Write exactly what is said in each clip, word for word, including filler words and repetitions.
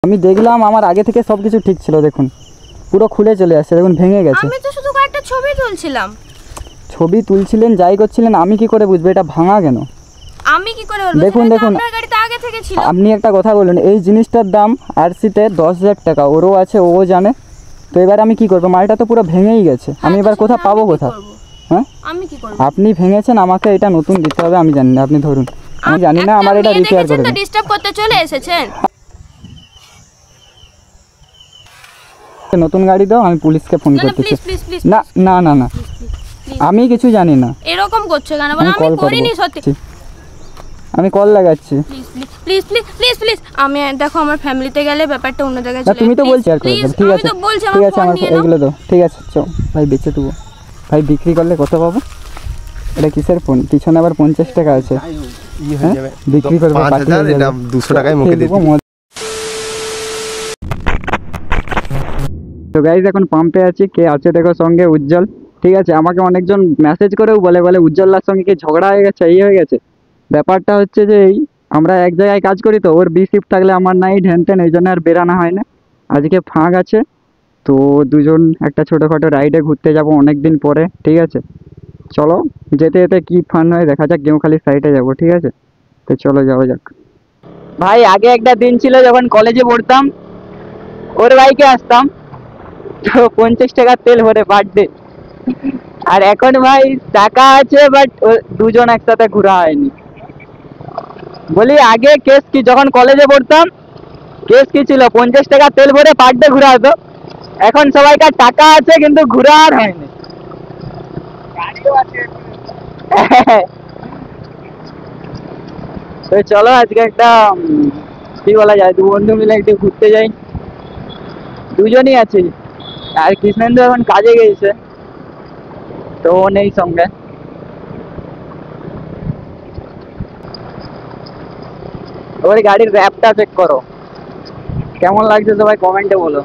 আমি দেখলাম আমার আগে থেকে সবকিছু ঠিক ছিল, দেখুন পুরো খুলে চলে আসছে, দেখুন ভেঙে গেছে। আমি তো শুধু কয়েকটা ছবি তুলছিলাম। ছবি তুলছিলেন, যাই করছিলেন, আমি কি করে বুঝবো এটা ভাঙা কেন? আমি কি করে বলবো? দেখুন দেখুন আপনার গাড়িতে আগে থেকে ছিল। আপনি একটা কথা বলুন, এই জিনিসটার দাম আরসিতে দশ হাজার টাকা, ওরও আছে, ও জানে। তো এবার আমি কি করবো? মালটা তো পুরো ভেঙেই গেছে, আমি এবার কোথা পাবো কোথা? হ্যাঁ আমি কি করব? আপনি ভেঙেছেন, আমাকে এটা নতুন দিতে হবে, আমি জানি না, আপনি ধরুন। আমি জানি না, আমার এটা রিপেয়ার করে দিন। ডিস্টার্ব করতে চলে এসেছেন। নতুন গাড়ি দাও, আমি পুলিশকে ফোন করতেছি। না না না না আমি কিছু জানি না। এরকম করছো কেন? বল আমি করিনি সত্যি। আমি কল লাগাচ্ছি। প্লিজ প্লিজ প্লিজ প্লিজ আমি দেখো আমার ফ্যামিলিতে গেলে ব্যাপারটা অন্য জায়গায় চলে। তুমি তো বলছো আর করে ঠিক আছে ঠিক আছে আমার এইগুলো দাও। ঠিক আছে চল ভাই, বেচে দেবো ভাই। বিক্রি করলে কত পাবো? এটা কিসের ফোন? পিছনে আবার পঞ্চাশ টাকা আছে, বিক্রি করবো দুশো টাকায় মুখে দেবো। তো গাইজ এখন পাম্পে আছি, কে আছে দেখো সঙ্গে? উজ্জ্বল। ঠিক আছে, আমাকে অনেকজন মেসেজ করেও বলে বলে উজ্জ্বলার সঙ্গে কি ঝগড়া হয়ে গেছে, এই হয়ে গেছে। ব্যাপারটা হচ্ছে যে এই আমরা এক জায়গায় কাজ করি, তো ওর বি শিফট থাকলে আমার নাই ঢেন টেন, এই জন্য আর বেরানো হয় না। আজকে ফাঁক আছে, তো দুজন একটা ছোটোখাটো রাইডে ঘুরতে যাব অনেক দিন পরে। ঠিক আছে চলো, যেতে যেতে কি ফান হয় দেখা যাক। গেমখালি সাইডে যাব, ঠিক আছে? তো চলো যাওয়া যাক। ভাই আগে একটা দিন ছিল যখন কলেজে পড়তাম, ওর বাইকে আসতাম, তো পঞ্চাশ টাকার তেল ভরে পার ডে। আর এখন ভাই টাকা আছে বাট দুজন একসাথে ঘোরা হয়নি। বলি আগে কেস কি, যখন কলেজে পড়তাম কেস কি ছিল, পঞ্চাশ টাকা তেল ভরে পার ডে ঘোরা হতো। এখন সবাইকার টাকা আছে কিন্তু ঘোরা আর হয়নি। তো চলো আজকে একটা কি বলা যায়, দু বন্ধু মিলে একটু ঘুরতে যাই। দুজনই আছি, আর কৃষ্ণেন্দু এখন কাজে গেছে, তো ও নেই সঙ্গে। ওর গাড়ির র্যাপটা চেক করো, কেমন লাগছে সবাই কমেন্টে বলো।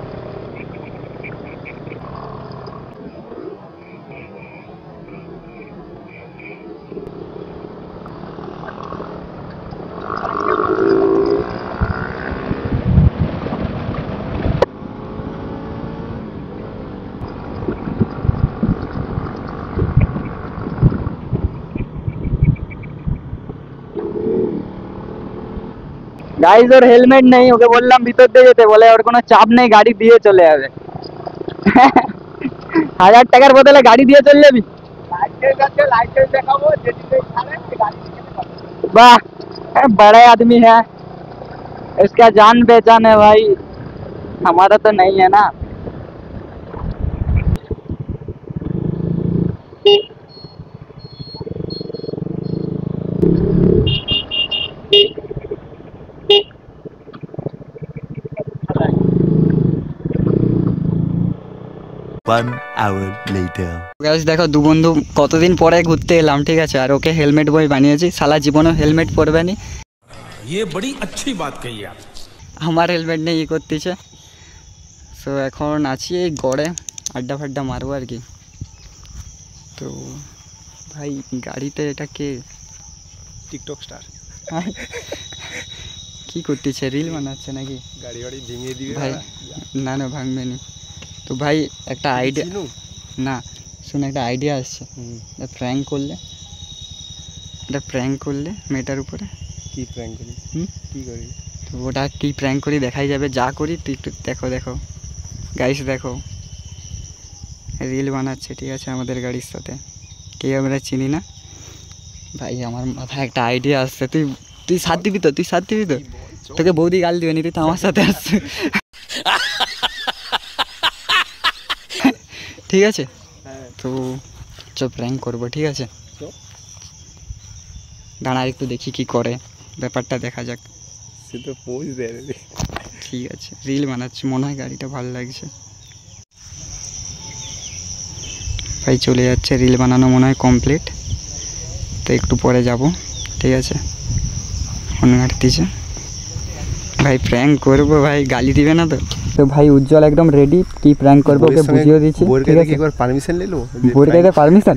গাইজ ওর হেলমেট নেই, ওকে বললাম ভিতর দিয়ে যেতে, বলে ওর কোনো চাপ নেই, গাড়ি দিয়ে চলে যাবে। হাজার টাকার বদলে গাড়ি দিয়ে চলে যাবি? वाह बड़े आदमी है, इसका जान पहचान है भाई, हमारा तो नहीं है ना। One hour later. গাইস দেখো দু বন্ধু কতদিন পরে ঘুরতে এলাম, ঠিক আছে? আর ওকে হেলমেট বই বানিয়েছি, শালা জীবনেও হেলমেট পরবে নি। ये बड़ी अच्छी बात कही आप। আমার হেলমেট নেই ই করতেছে। সো এখন আছি এই গড়ে, আড্ডা ফাড্ডা মারবো আর কি। তো ভাই গাড়িতে এটা কে? টিকটক স্টার কি করতেছে, রিল বানাচ্ছে নাকি? গাড়ি গাড়ি ভেঙে দিবে ভাই না না ভাঙবে নি তো ভাই। একটা আইডিয়া না শুনে, একটা আইডিয়া আসছে। প্র্যাঙ্ক করলে, এটা প্র্যাঙ্ক করলে মেয়েটার উপরে। কি প্র্যাঙ্ক করি? হুম কি করি? তো ওটা কি প্র্যাঙ্ক করি দেখাই যাবে, যা করি তুই একটু দেখো। দেখো গাইস দেখো, রিল বানাচ্ছে, ঠিক আছে? আমাদের গাড়ির সাথে, কে আমরা চিনি না ভাই। আমার মাথায় একটা আইডিয়া আসছে, তুই তুই সাথ দিবি তো? তুই সাথ দিবি তো? তোকে বৌদি গাল দিবে নি, তুই তো আমার সাথে আসছে। ঠিক আছে তো চ প্র্যাঙ্ক করবো, ঠিক আছে? দাঁড়া একটু দেখি কি করে, ব্যাপারটা দেখা যাক। সে তো পোজ দেয় রে। ঠিক আছে রিল বানাচ্ছি, মনে হয় গাড়িটা ভালো লাগছে ভাই। চলে যাচ্ছে, রিল বানানো মনে হয় কমপ্লিট, তো একটু পরে যাব, ঠিক আছে? ফোন ঘাটতিছে ভাই, প্র্যাঙ্ক করবো ভাই, গালি দিবে না তো? তো ভাই উজ্জ্বল একদম রেডি, কি প্র্যাঙ্ক করবো ওকে বুঝিয়ে দিচ্ছি। ঠিক আছে একবার পারমিশন নিলো, বোর কাছে পারমিশন।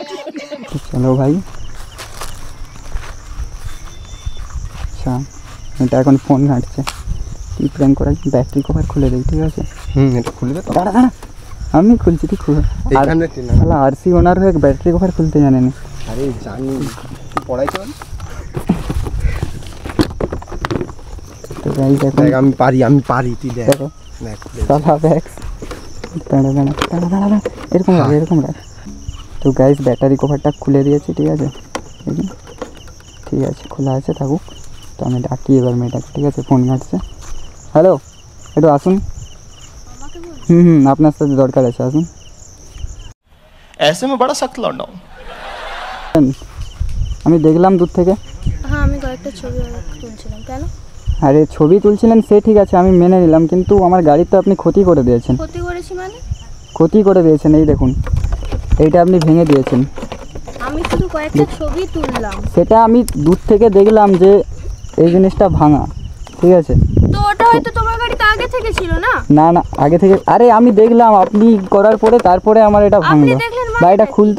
চলো ভাই। আচ্ছা এটা এখন ফোন ঘাঁটছে, কি প্র্যাঙ্ক করা, ব্যাটারি কভার খুলে দেই, ঠিক আছে? হুম এটা খুলবে তো। দাঁড়া দাঁড়া, আমি খুলছি, তুই খুলে। আর এইখানে টেনে শালা আরসি ওনার হয়ে ব্যাটারি কভার খুলতে জানে না। আরে জানি তুই পড়াই চল। তো গাইস এখন দেখ আমি পারি আমি পারি তুই দেখ দেখো দেখ শালা ব্যাক্স, দাঁড়া দাঁড়া দাঁড়া দাঁড়া দাঁড়া, এরকম রাখ এরকম রাখ। তো গাইস ব্যাটারি কভারটা খুলে দিয়েছি, ঠিক আছে? এই যে, ঠিক আছে খোলা আছে থাকুক। তো আমি ডাকি এবার মেয়েটাকে, ঠিক আছে? ফোন ঘাঁটছে। হ্যালো, একটু আসুন। হুম হুম আপনার সাথে দরকার আছে, আসুন। ऐसे में बड़ा सख्त लौंडा हूँ। আমি দেখলাম দূর থেকে। হ্যাঁ আমি কয়েকটা ছবি তুলছিলাম। কেন? আরে ছবি তুলছিলেন সে ঠিক আছে, আমি মেনে নিলাম, কিন্তু আমার গাড়ির তো আপনি ক্ষতি করে দিয়েছেন। ক্ষতি করেছি মানে? ক্ষতি করে দিয়েছেন, এই দেখুন এইটা আপনি ভেঙে দিয়েছেন। আমি শুধু কয়েকটা ছবি তুললাম। সেটা আমি দূর থেকে দেখলাম যে এই জিনিসটা ভাঙা, ঠিক আছে? তো ওটা হয়তো তোমার গাড়িতে আগে থেকে ছিল না? না না আগে থেকে, আরে আমি দেখলাম আপনি করার পরে, তারপরে আমার এটা ভাঙলো। দেখলেন মানে গাড়িটা নাকি? খুলতো,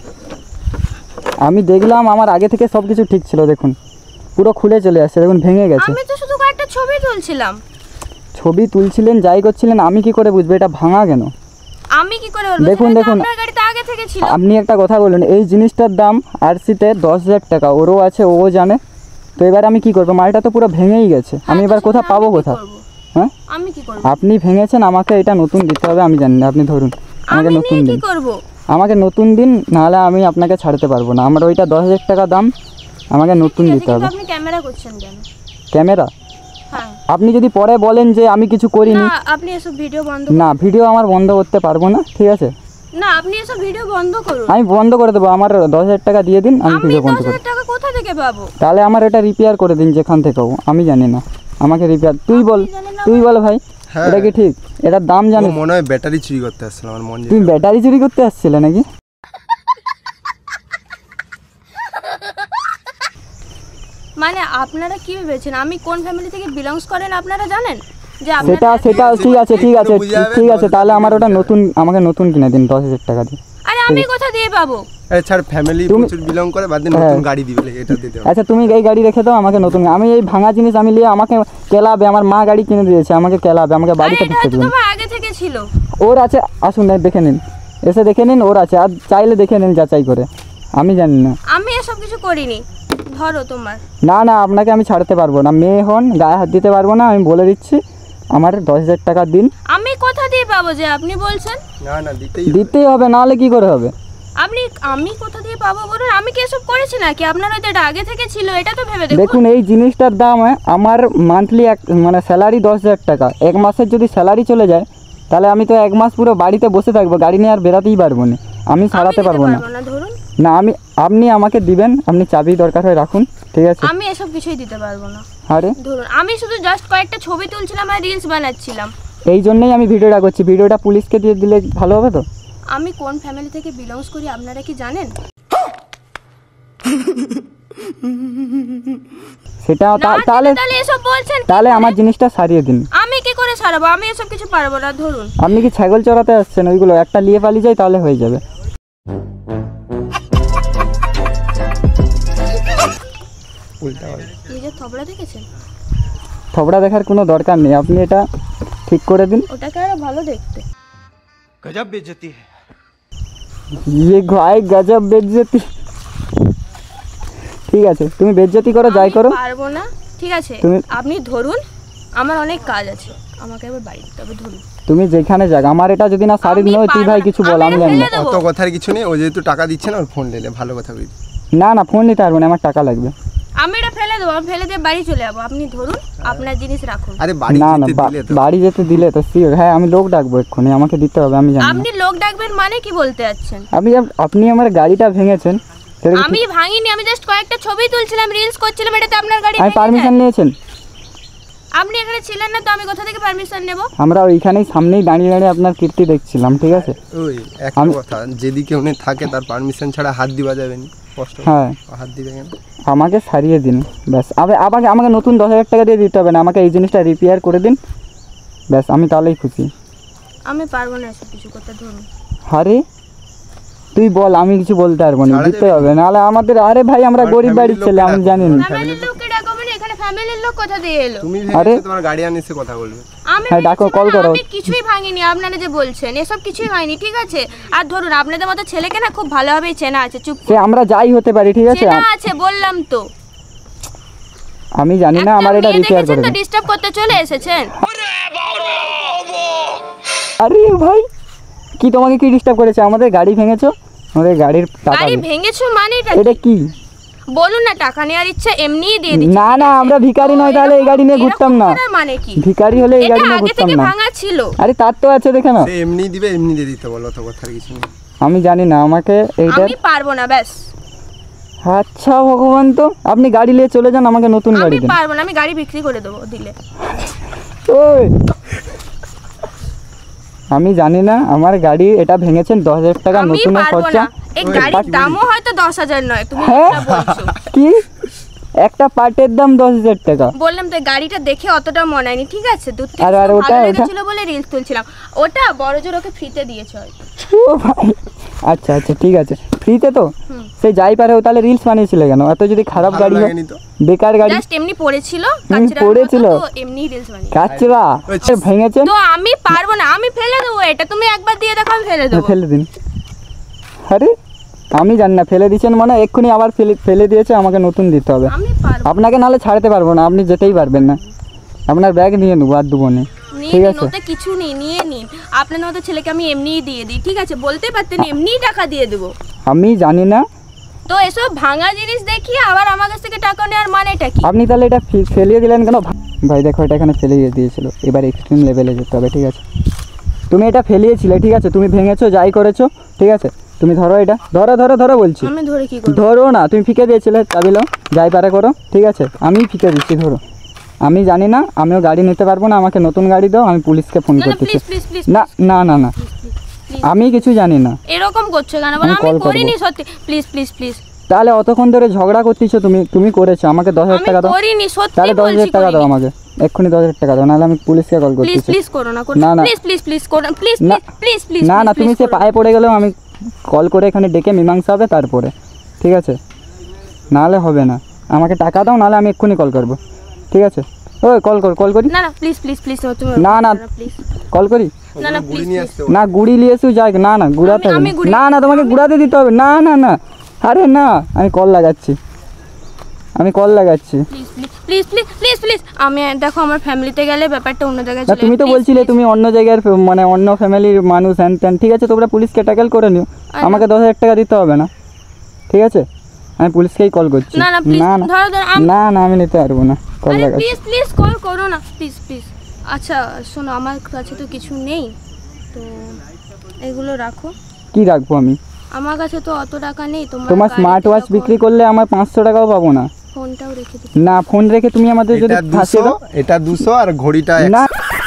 আমি দেখলাম আমার আগে থেকে সব কিছু ঠিক ছিল, দেখুন পুরো খুলে চলে আসছে, দেখুন ভেঙে গেছে। আমি তো শুধু কয়েকটা ছবি তুলছিলাম। ছবি তুলছিলেন যাই করছিলেন, আমি কি করে বুঝবো এটা ভাঙা কেন? আমি কি করে বলবো? দেখুন, সেটা তো দেখুন। আপনার গাড়িতে আগে থেকে ছিল। আপনি একটা কথা বলুন, এই জিনিসটার দাম আরসিতে দশ হাজার টাকা, ওরও আছে, ও জানে। তো এবার আমি কি করবো, মালটা তো পুরো ভেঙেই গেছে, হ্যাঁ, আমি তো এবার সেটা কোথা আমি পাবো কি কোথা? করবো? হ্যাঁ আমি কি করব? আপনি ভেঙেছেন, আমাকে এটা নতুন দিতে হবে, আমি জানি না, আপনি ধরুন আমাকে আমি নতুন নিয়ে কি দিন, করব? আমাকে নতুন দিন, নাহলে আমি আপনাকে ছাড়তে পারবো না। আমার ওইটা দশ হাজার টাকা দাম, আমাকে নতুন ঠিক আছে, দিতে কিন্তু হবে। আপনি ক্যামেরা করছেন কেন? ক্যামেরা? হ্যাঁ। আপনি যদি পরে বলেন যে আমি কিছু করিনি, না আপনি এসব ভিডিও বন্ধ না ভিডিও আমার বন্ধ করতে পারবো না, ঠিক আছে? না আপনি এসব ভিডিও বন্ধ করুন। আমি বন্ধ করে দেবো, আমার দশ হাজার টাকা দিয়ে দিন, আমি আমি ভিডিও বন্ধ দশ করে হাজার টাকা কোথা থেকে পাবো? তাহলে আমার এটা রিপেয়ার করে দিন যেখান থেকেও, আমি জানি না, আমাকে রিপেয়ার তুই বল, জানেন না তুই বল ভাই, হ্যাঁ। এটা কি ঠিক? এটার দাম ও জানিস? মনে হয় ব্যাটারি চুরি করতে আসছিল আমার মন তুই যেটা। ব্যাটারি চুরি করতে আসছিলে নাকি? মানে আপনারা কি ভেবেছেন আমি কোন ফ্যামিলি থেকে বিলংস করেন আপনারা জানেন? যে সেটা আপনারা সেটা ঠিক আছে, ঠিক আছে, একটু বুঝে যাবে, ঠিক আছে, দশ তাহলে হাজার আমার ওটা টাকা নতুন, আমাকে নতুন কিনে দিন দশ হাজার টাকা দিয়ে। আরে আমি কোথা দিয়ে পাবো? আরে ছাড়, ফ্যামিলি তুমি- প্রচুর বিলং করে, বাদ দিয়ে হ্যাঁ। নতুন গাড়ি দিবে লেগে এটা দিতে হবে। আচ্ছা তুমি এই গাড়ি রেখে দাও, আমাকে নতুন, আমি এই ভাঙা জিনিস আমি নিয়ে আমাকে কেলাবে, আমার মা গাড়ি কিনে দিয়েছে, আমাকে কেলাবে, আমাকে আরে বাড়িতে এটা ঢুকতে হয়তো দেবেন। তোমার আগে থেকে ছিল। ওর আছে, আসুন না, দেখে নিন, এসে দেখে নিন, ওর আছে, আর চাইলে দেখে নিন যাচাই করে, আমি জানি না। আমি এসব কিছু করিনি। ধরো তোমার। না না আপনাকে আমি ছাড়তে পারবো না, মেয়ে হন, গায়ে হাত দিতে পারবো না, আমি বলে দিচ্ছি, আমার দশ হাজার টাকা দিন। আমি কোথা দিয়ে পাবো যে আপনি বলছেন? না না দিতেই হবে। দিতেই হবে, নাহলে কি করে হবে? আপনি আমি কোথা দিয়ে পাবো বলুন? আমি কি এসব করেছি নাকি? আপনার হয়তো এটা আগে থেকে ছিল, এটা তো ভেবে দেখুন। দেখুন এই জিনিসটার দাম আহ, আমার মান্থলি এক মানে স্যালারি দশ হাজার টাকা, এক মাসের যদি স্যালারি চলে যায় তাহলে আমি তো এক মাস পুরো বাড়িতে বসে থাকবো, গাড়ি নিয়ে আর বেরাতেই পারবো না, আমি আমি সারাতে দিতে পারবো না। ধরুন। না আমি, আপনি আমাকে দিবেন, আপনি চাবি দরকার হয় রাখুন, ঠিক আছে? আমি এসব কিছুই দিতে পারবো না। আরে ধরুন আমি শুধু জাস্ট কয়েকটা ছবি তুলছিলাম আর রিলস বানাচ্ছিলাম। এই জন্যই আমি ভিডিওটা করছি, ভিডিওটা পুলিশকে দিয়ে দিলে ভালো হবে তো? আমি কোন ফ্যামিলি থেকে বিলংস করি আপনারা কি জানেন? সেটা না, তা- তাহলে তাহলে এসব বলছেন কি তাহলে করে? আমার জিনিসটা সারিয়ে দিন। আমি কি করে সারাবো? আমি এসব কিছু পারবো না। ধরুন আপনি কি ছাগল চড়াতে আসছেন? ওইগুলো একটা নিয়ে পালিয়ে যায় তাহলে হয়ে যাবে। উল্টা হবে। নিজের থবড়া দেখেছেন? থবড়া দেখার কোনো দরকার নেই, আপনি এটা ঠিক করে দিন। ওটাকে আরো ভালো দেখতে। गजब बेइज्जती है। ইয়ে গায়ে গজব বেজ্জতি। ঠিক আছে তুমি বেজ্জতি করো, যাই আমি করো। পারবো না, ঠিক আছে? তুমি- আপনি ধরুন, আমার অনেক কাজ আছে, আমাকে এবার বাড়ি যেতে হবে। ধরুন তুমি যেখানে যাক, আমার এটা যদি না সারি আমি নয়, তুই পারবো ভাই না। কিছু বল, আমি আমি এটা জানি না। ফেলে দেবো। অত কথার কিছু নেই, ও যেহেতু টাকা দিচ্ছে না ওর ফোন নিলে ভালো কথা বলি। না না ফোন নিতে পারবো না, আমার টাকা লাগবে। আমি এটা ফেলে দেবো, আমি ফেলে দিয়ে বাড়ি চলে যাবো। আপনি ধরুন, আপনার জিনিস রাখুন। আরে বাড়ি না না যেতে বা- দিলে তো বাড়ি যেতে দিলে তো শিওর, হ্যাঁ আমি লোক ডাকবো এক্ষুনি, আমাকে দিতে হবে, আমি জানি না। আপনি লোক ডাকবেন মানে কি বলতে যাচ্ছেন? আপনি আপনি আমার গাড়িটা ভেঙেছেন, সেটা কি আমি ঠিক? ভাঙিনি, আমি জাস্ট কয়েকটা ছবি তুলছিলাম, রিলস করছিলাম, এটাতে আপনার গাড়ি আমি ভেঙে পারমিশন যায়? নিয়েছেন? আপনি এখানে ছিলেন না তো আমি কোথা থেকে পারমিশন নেব? আমরা ওইখানেই সামনেই দাঁড়িয়ে দাঁড়িয়ে আপনার কীর্তি দেখছিলাম, ঠিক আছে? ওই একটা আমি- কথা, যেদিকে উনি থাকে তার পারমিশন ছাড়া হাত দিবা যাবে না, কষ্ট হবে। হ্যাঁ হাত দিবে কেন? আমাকে সারিয়ে দিন ব্যাস। আবার আমাকে আমাকে নতুন দশ হাজার টাকা দিয়ে দিতে হবে না, আমাকে এই জিনিসটা রিপেয়ার করে দিন ব্যাস, আমি তাহলেই খুশি। আমি পারবো না এসব কিছু করতে। ধরুন আরে তুই বল, আমি কিছু বলতে পারবো না, ছাড়া দিতে যাবে হবে, নাহলে আমাদের, আরে ভাই আমরা আমার গরিব family বাড়ির লোক ছেলে, আমি ডাকবো, জানি না। আমার ফ্যামিলির লোককে ডাকো মানে এখানে ফ্যামিলির লোক কোথা দিয়ে এলো? তুমি আরে ভেবেছো তোমার গার্ডিয়ান এসে কথা বলবে। আমি হ্যাঁ, ডাকো, ভেবেছি কল মানে করো। আমি কিছুই ভাঙিনি, আপনারা যে বলছেন এসব কিছুই হয়নি, ঠিক আছে? আর ধরুন আপনাদের মতো ছেলেকে না খুব ভালোভাবেই চেনা আছে, চুপ সে আমরা যাই হতে পারি, ঠিক আছে? চেনা আছে বললাম তো। আমি জানি না, আমার এটা রিপেয়ার করে তো দিন। ডিস্টার্ব করতে চলে এসেছেন। আরে ভাই, কি তোমাকে কি ডিস্টার্ব করেছে? আমাদের গাড়ি ভেঙেছো, আমাদের গাড়ির টাকা গাড়ি দিন। ভেঙেছো মানেটা এটা কি? কি? বলুন না, টাকা নেওয়ার ইচ্ছা এমনিই দিয়ে দিচ্ছি। না না, আমরা ভিখারি নয়, তাহলে এই গাড়ি নিয়ে এরকম ঘুরতাম না। করার মানে কি? ভিখারি হলে এই এটা গাড়ি নিয়ে আগে ঘুরতাম থেকে না। ভাঙা ছিল। আরে তার তো আছে, দেখে না। সে এমনি দিবে, এমনি দিয়ে দিতে বলো, তো কথার কিছু নেই। আমি জানি না, আমাকে এইটা। আমি পারবো না, ব্যাস। আচ্ছা ভগবান, তো আপনি গাড়ি নিয়ে চলে যান, আমাকে নতুন গাড়ি আমি দিন। পারবো না, আমি গাড়ি বিক্রি করে দেবো দিলে। ওই, আমি জানি না, আমার গাড়ি এটা ভেঙেছেন, দশ হাজার টাকা আমি নতুন পারবো খরচা। না, এই ওই, গাড়ির পাঁচ দামও হয়তো দশ হাজার নয়, তুমি হ্যাঁ? যেটা বলছো। কি একটা পার্টের দাম দশ হাজার টাকা? বললাম তো গাড়িটা দেখে অতটা মনে হয়নি, ঠিক আছে? দূর থেকে আর- আর শুধু ওটা- ভালো ওটা? লেগেছিল বলে রিলস তুলছিলাম। ওটা বড় জোর ওকে ফ্রিতে দিয়েছে হয়তো। ও ভাই, আচ্ছা আচ্ছা ঠিক আছে, ফ্রিতে তো। হুম। সে যাই পারে, ও তাহলে রিলস বানিয়েছিল কেন? এত যদি খারাপ ভালো গাড়ি হয়, লাগেনি তো। বেকার গাড়ি, জাস্ট এমনি পড়েছিল, হুম, কাচরার পড়েছিল। মতো, তো এমনি রিলস বানিয়ে। কাচরা আচ্ছা। ভেঙেছেন, তো আমি পারবো না, আমি ফেলে দেবো এটা। তুমি একবার দিয়ে দেখো, আমি ফেলে দেবো। ফেলে দিন। আরে আমি জানি না, ফেলে দিয়েছেন মানে এক্ষুনি আবার ফেলে ফেলে দিয়েছে, আমাকে নতুন দিতে হবে। আমি পারবো আপনাকে নাহলে ছাড়তে পারবো না, আপনি যেতেই পারবেন না। আপনার ব্যাগ নিয়ে নেবো, আর দেবো না, নিয়ে ঠিক নিন, আছে? ওতে কিছু নেই, নিয়ে নিন। আপনার মতো ছেলেকে আমি এমনিই দিয়ে দিই, ঠিক আছে? বলতে পারতেন এমনিই টাকা দিয়ে দেবো। আমি জানি না। তো এসব ভাঙা জিনিস দেখিয়ে আবার আমার কাছ থেকে টাকা নেওয়ার মানেটা কি? আপনি তাহলে এটা ফে- ফেলিয়ে দিলেন কেন? ভাই দেখো, এটা এখানে ফেলিয়ে দিয়েছিল, এবার এক্সট্রিম লেভেলে যেতে হবে, ঠিক আছে? তুমি এটা ফেলিয়েছিলে, ঠিক আছে? তুমি ভেঙেছো, যাই করেছো, ঠিক আছে? তুমি ধরো এটা, ধরো ধরো ধরো বলছি। আমি ধরে কি করবো? ধরো না, তুমি ফিকে দিয়েছিলে, চাবি নাও, যাই পারে করো, ঠিক আছে? আমি ফিকে দিচ্ছি, ধরো। আমি জানি না, আমিও গাড়ি নিতে পারবো না, আমাকে নতুন গাড়ি দাও, আমি পুলিশকে ফোন না না, করতেছি। প্লিজ প্লিজ প্লিজ না না না না, আমি কিছু জানি না। এরকম করছো কেন? বলো আমি আমি call করবো। করিনি সত্যি, প্লিজ প্লিজ প্লিজ। তাহলে অতক্ষণ ধরে ঝগড়া করতেছো, তুমি তুমি করেছো, আমাকে দশ হাজার আমি টাকা দাও। করিনি, সত্যি তাহলে দশ বলছি হাজার টাকা দাও করিনি। আমাকে, এক্ষুনি দশ হাজার টাকা দাও, নাহলে আমি পুলিশকে কল প্লিজ করতেছি। প্লিজ করো না, করো না, না। প্লিজ প্লিজ প্লিজ করো, প্লিজ না। প্লিজ প্লিজ না না, তুমি সে পায়ে পড়ে গেলেও আমি কল করে এখানে ডেকে মীমাংসা হবে তারপরে, ঠিক আছে? নাহলে হবে না, আমাকে টাকা দাও, নাহলে আমি এক্ষুনি কল করবো, ঠিক আছে? ওই কল কর, কল করি, না না, প্লিজ প্লিজ প্লিজ তুমি না, না। প্লিজ কল করি। না না, গুড়ি প্লিজ নিয়ে প্লিজ। আসতে না গুড়ি নিয়ে এসেও যাই, না না গুড়াতে আমি- হবে আমি না। গুড়ি- না না, তোমাকে গুড়াতে দিতে হবে, না না না। আরে না, আমি কল লাগাচ্ছি, আমি কল লাগাচ্ছি। Please please please please please. আমি দেখো, আমার ফ্যামিলিতে গেলে ব্যাপারটা অন্য জায়গায় না চলে তুমি তো যাবে, বলছিলে please, তুমি অন্য জায়গার ফে- মানে অন্য ফ্যামিলির মানুষ হ্যান ত্যান, ঠিক আছে? তোমরা পুলিশকে ট্যাকেল করে নিও, আমাকে দশ হাজার টাকা দিতে হবে না, ঠিক আছে? আমি পুলিশকেই কল করছি। না না প্লিজ, না না ধরো ধরো আমি- না না, আমি নিতে পারবো না, কল আরে লাগাচ্ছি। প্লিজ প্লিজ কল করো না, প্লিজ প্লিজ। আচ্ছা শোনো, আমার কাছে তো কিছু নেই, তো এগুলো রাখো। কি রাখবো আমি? আমার কাছে তো অত টাকা নেই। তোমার তোমার গাড়িতে স্মার্ট ওয়াচ যখন- বিক্রি করলে আমার পাঁচশো টাকাও পাবো না। ফোনটাও রেখে দিচ্ছি। না, ফোন রেখে তুমি আমাদের যদি এটা ফাঁসিয়ে দুশো, দাও। এটা দুশো আর ঘড়িটা না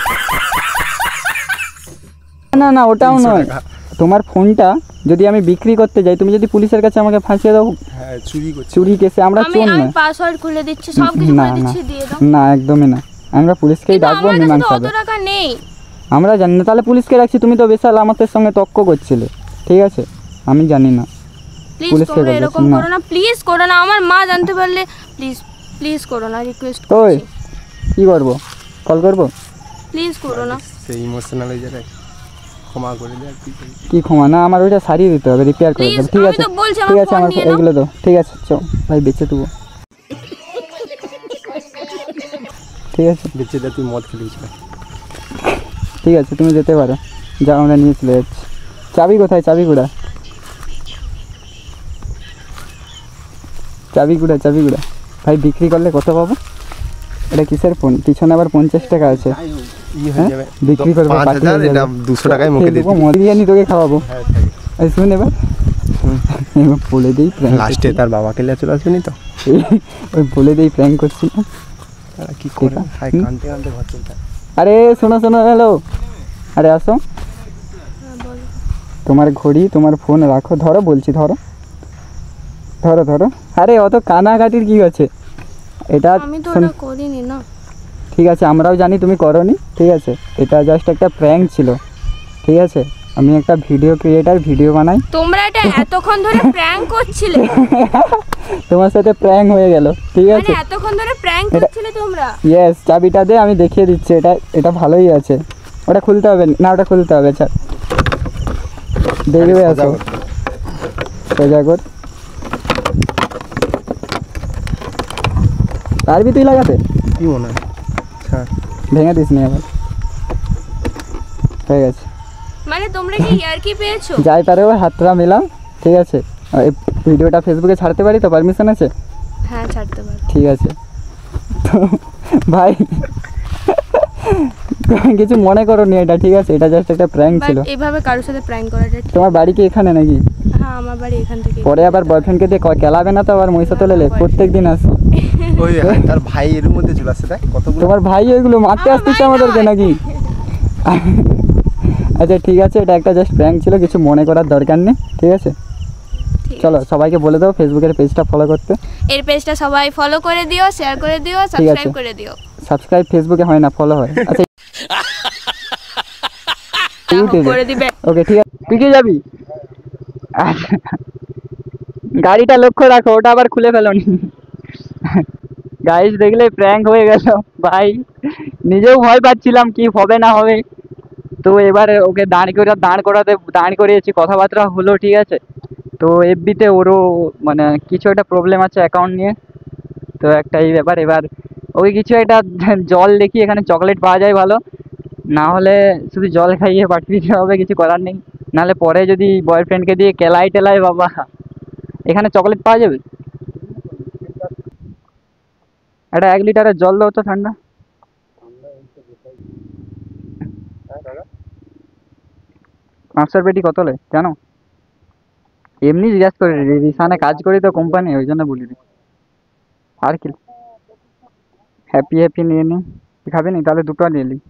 না না, ওটাও তিনশো নয়। টাকা। তোমার ফোনটা যদি আমি বিক্রি করতে যাই, তুমি যদি পুলিশের কাছে আমাকে ফাঁসিয়ে দাও, হ্যাঁ, চুরি করছি। চুরি কেসে, আমরা আমি চোর আমি নয়। পাসওয়ার্ড খুলে দিচ্ছি, সব কিছু না করে না দিচ্ছি, দিয়ে দাও। না, একদমই না, আমরা পুলিশকেই কিন্তু ডাকবো, আমার কাছে তো মীমাংসা অত হবে। টাকা নেই। আমরা জানি না, তাহলে পুলিশকে রাখছি। তুমি তো বিশাল আমাদের সঙ্গে তর্ক করছিলে, ঠিক আছে? আমি জানি না। প্লিজ পুলিশকে তোমরা বলবো, এরকম না। করো না, প্লিজ করো না। আমার মা জানতে পারলে, প্লিজ প্লিজ করো না, রিকোয়েস্ট ওই করছি, কি করবো, কল করবো? প্লিজ করো না। সেই ইমোশনাল হয়ে যাবে, ক্ষমা করে দে আর কি করি। কি ক্ষমা? না, আমার ওইটা সারিয়ে দিতে হবে, রিপেয়ার করে Please, দেবো, ঠিক আমি আছে? তো বলছি, আমার ঠিক আছে, ফোন আমার নিয়ে নাও। এইগুলো দাও, ঠিক আছে? চ ভাই, বেঁচে দেবো, ঠিক আছে? বেঁচে দে, তুই মদ খেলিস না। ঠিক আছে, তুমি যেতে পারো, যাও, আমরা নিয়ে চলে যাচ্ছি। চাবি কোথায়? চাবি গুড়া, চাবি গুড়া, চাবি গুড়া। ভাই বিক্রি করলে কত পাবো? এটা কিসের ফোন? পিছনে আবার পঞ্চাশ টাকা আছে। ই হয়ে হ্যাঁ? যাবে, বিক্রি করবো, পাঁচ পাঠিয়ে হাজার, দেবো। এটা দুশো টাকায় মুখে খেয়ে দিয়ে দেবো, মদ বিরিয়ানি তোকে খাওয়াবো। এই শুন এবার, এবার বলে দিই প্র্যাঙ্ক, লাস্টে তার বাবাকে লিয়ে চলে আসবেনি তো? ওই বলে দিই প্র্যাঙ্ক করছি না। তারা কি করে? এটা? হাই, হুম? কানতে কানতে ঘর চলতে হয়। আরে শোনো শোনো, হ্যালো, আরে আসো। তোমার ঘড়ি, তোমার ফোন রাখো, ধরো বলছি, ধরো ধরো ধরো। আরে অত কানাকাটির কি আছে? এটা আমি তো শোন, ওটা করিনি না। ঠিক আছে, আমরাও জানি তুমি করনি, ঠিক আছে? এটা জাস্ট একটা প্র্যাঙ্ক ছিল, ঠিক আছে? আমি একটা ভিডিও ক্রিয়েটার, ভিডিও বানাই। তোমরা এটা এতক্ষণ ধরে প্র্যাঙ্ক করছিলে? তোমার সাথে প্র্যাঙ্ক হয়ে গেল, ঠিক মানে আছে। এতক্ষণ ধরে প্র্যাঙ্ক এটা- করছিলে তোমরা? ইয়েস, চাবিটা দে, আমি দেখিয়ে দিচ্ছি। এটা এটা ভালোই আছে। ওটা খুলতে হবে না, ওটা খুলতে হবে। আচ্ছা দেখবে, সোজা আসো কর। সোজা কর। পারবি তুই লাগাতে? কি মনে হয়? হ্যাঁ, ভেঙে দিস নি আবার। হয়ে গেছে। মানে তোমরা কি ইয়ার্কি পেয়েছো? যাই পারে ওর হাতটা মিলাম, ঠিক আছে। এই ভিডিওটা ফেসবুকে ছাড়তে পারি তো? পারমিশন আছে? হ্যাঁ ছাড়তে পারো। ঠিক আছে। তো ভাই কিছু মনে করো নি এটা, ঠিক আছে? এটা জাস্ট একটা প্র্যাঙ্ক বাট ছিল। এইভাবে কারোর সাথে প্র্যাঙ্ক করাটা ঠিক। তোমার বাড়ি কি এখানে নাকি? হ্যাঁ আমার বাড়ি এখান থেকে। পরে আবার বয়ফ্রেন্ডকে দিয়ে ক- কেলাবে না তো আবার মহিষা তোলেলে? প্রত্যেক দিন আসি। ওই হ্যাঁ, তার ভাই এর মধ্যে চলে আসছে, দেখ কতগুলো। তোমার ভাই ওইগুলো মারতে আমার আসতেছে ভাই আমাদেরকে নয়। নাকি? আচ্ছা ঠিক আছে, এটা একটা জাস্ট প্র্যাঙ্ক ছিল, কিছু মনে করার দরকার নেই, ঠিক আছে? ঠিক চলো সবাইকে বলে দাও ফেসবুকের পেজটা ফলো করতে। এর পেজটা সবাই ফলো করে দিও, শেয়ার করে দিও, সাবস্ক্রাইব করে দিও। সাবস্ক্রাইব ফেসবুকে হয় না, ফলো হয়। আচ্ছা ইউটিউবে করে দিবে। ওকে ঠিক আছে। তুই কি যাবি? আচ্ছা, গাড়িটা লক্ষ্য রাখো, ওটা আবার খুলে ফেলোনি। গাইস দেখলে প্র্যাঙ্ক হয়ে গেল ভাই, নিজেও ভয় পাচ্ছিলাম কি হবে না হবে। তো এবারে ওকে দাঁড় করে দাঁড় করাতে দাঁড় করিয়েছি, কথাবার্তা হলো, ঠিক আছে। তো এফবিতে ওরও মানে কিছু একটা প্রবলেম আছে অ্যাকাউন্ট নিয়ে, তো একটা এই ব্যাপার। এবার ওকে কিছু একটা জল দেখি, এখানে চকলেট পাওয়া যায় ভালো, না হলে শুধু জল খাইয়ে পাঠিয়ে দিতে হবে, কিছু করার নেই। নাহলে পরে যদি বয়ফ্রেন্ডকে দিয়ে কেলাই টেলাই বাবা। এখানে চকলেট পাওয়া যাবে? একটা এক লিটারের জল দাও তো ঠান্ডা। পাঁচশোর পেটি কত লে জানো? এমনি জিজ্ঞাসা করি, রিসানে কাজ করি তো কোম্পানি, ওই জন্য বলি নি। আর কি হ্যাপি হ্যাপি নিয়ে নি, খাবি নি? তাহলে দুটো নিয়ে নি।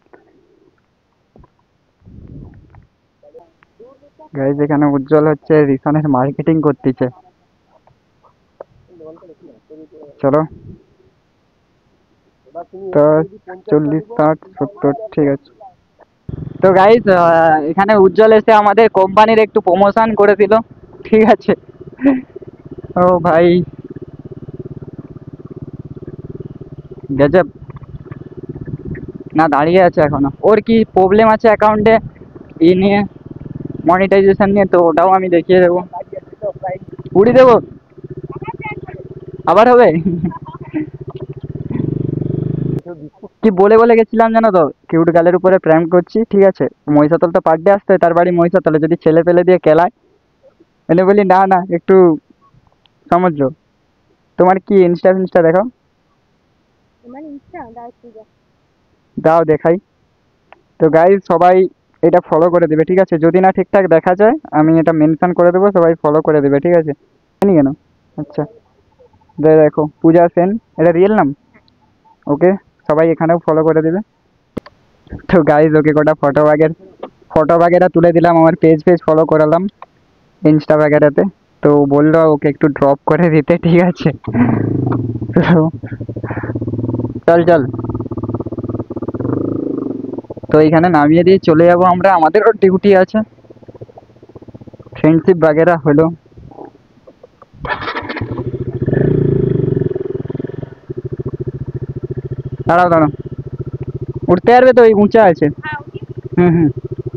গাইজ এখানে উজ্জ্বল হচ্ছে রিসানের মার্কেটিং করতেছে। চলো তো চল্লিশ ষাট সত্তর, ঠিক আছে। তো গাইজ এখানে উজ্জ্বল এসে আমাদের কোম্পানির একটু প্রমোশন করে দিল, ঠিক আছে। ও ভাই গজব। না দাঁড়িয়ে আছে এখনো, ওর কি প্রবলেম আছে অ্যাকাউন্টে ই নিয়ে, মনিটাইজেশন নিয়ে, তো ওটাও আমি দেখিয়ে দেবো। উড়ি দেবো আবার হবে। কি বলে বলে গেছিলাম জানো তো, কিউট গালের উপরে প্র্যাঙ্ক করছি, ঠিক আছে। মহিষাতল তো পার ডে আসতে হয়, তার বাড়ি মহিষাতলে, যদি ছেলে পেলে দিয়ে কেলায়, এনে বলি না না একটু সমঝো। তোমার কি ইনস্টা ফিনস্টা দেখাও? তোমার ইচ্ছা দাও তুই যা। দাও দেখাই। তো গাইজ সবাই এটা ফলো করে দেবে, ঠিক আছে। যদি না ঠিকঠাক দেখা যায় আমি এটা মেনশন করে দেবো, সবাই ফলো করে দেবে, ঠিক আছে। জানি কেন? আচ্ছা দে দেখো, পূজা সেন, এটা রিয়েল নাম। ওকে সবাই এখানেও ফলো করে দেবে। তো গাইজ ওকে কটা ফটো বাগের ফটো বাগেরা তুলে দিলাম, আমার পেজ পেজ ফলো করালাম ইনস্টা বাগেরাতে। তো বললো ওকে একটু ড্রপ করে দিতে, ঠিক আছে। তো চল চল, তো এইখানে নামিয়ে দিয়ে চলে যাবো আমরা, আমাদেরও ডিউটি আছে। ফ্রেন্ডশিপ বাগেরা হলো। দাঁড়াও দাঁড়াও, উঠতে পারবে তো? ওই উঁচা আছে। হুম হুম,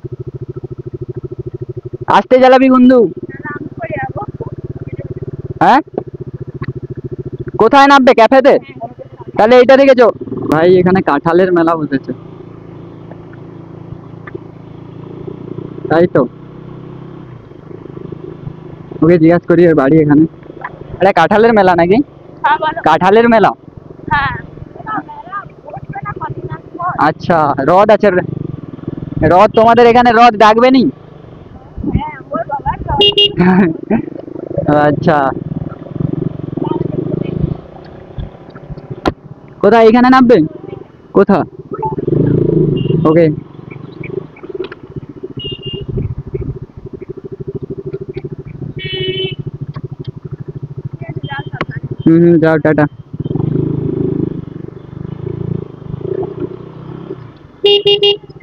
আসতে জ্বালাবি বন্ধু। হ্যাঁ কোথায় নামবে? ক্যাফেতে? তাহলে এইটা দেখেছো ভাই, এখানে কাঁঠালের মেলা বসেছে, তাই তো। ওকে জিজ্ঞাসা করি ওর বাড়ি এখানে। আরে কাঁঠালের মেলা নাকি? হ্যাঁ বলো। কাঁঠালের মেলা, হ্যাঁ আচ্ছা। রথ আছে, রথ তোমাদের এখানে রথ ডাকবে নি? আচ্ছা কোথায়? এখানে নামবে? কোথা? ওকে হুম হুম, যাও টাটা। Beep beep beep.